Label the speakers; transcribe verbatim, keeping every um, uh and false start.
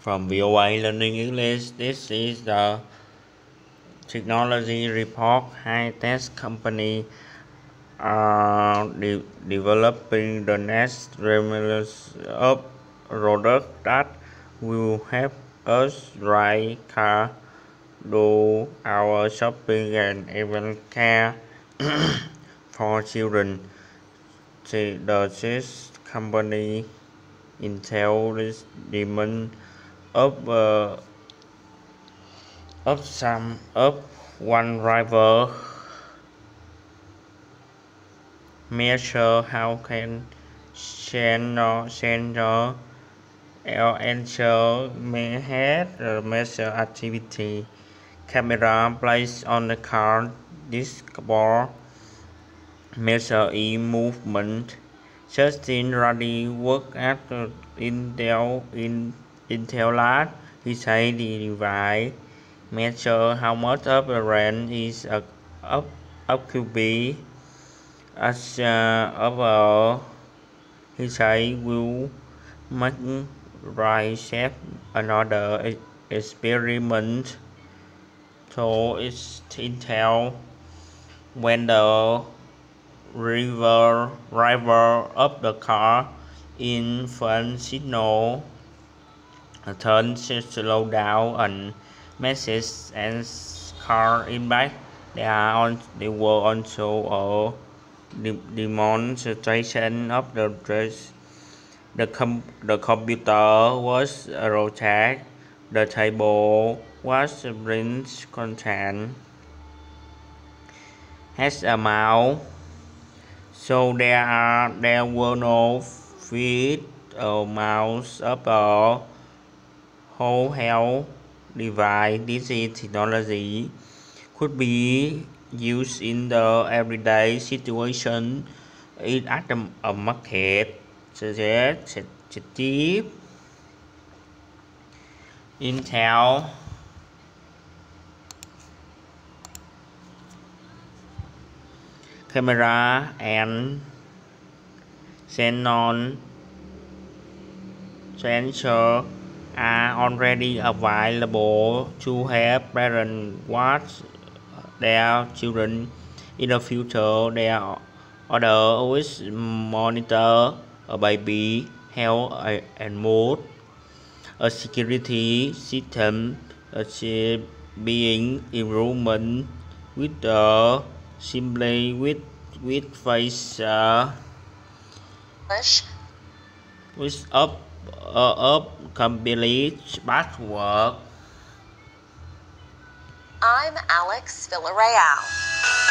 Speaker 1: From V O A Learning English, this is the technology report. High-tech company are de developing the next generation of products that will help us drive car, do our shopping, and even care for children. The, the chess company Intel is demand of uh, of some of one rival measure how can sensor sensor or answer may have uh, measure activity. Camera placed on the car dashboard measure e movement. Justin Ruddy worked at Intel in Intel Lab. He said the device measure how much of the range is uh, up up could be as uh, overall. He said will make right shape another experiment. So it's Intel when the river driver of the car in front signal turn slow down and message and car in back. They are on they were also a demonstration of the dress. The com the computer was rotated. The table was print content has a mouse. So there are there were no feet or mouse of a whole health device. This technology could be used in the everyday situation. It at the a market suggest cheap Intel camera and xenon sensor are already available to help parents watch their children in the future. Their order with monitor a baby health and mood. A security system is being improvement with the simply with with face uh, with up uh, up complete password.
Speaker 2: I'm Alex Villarreal.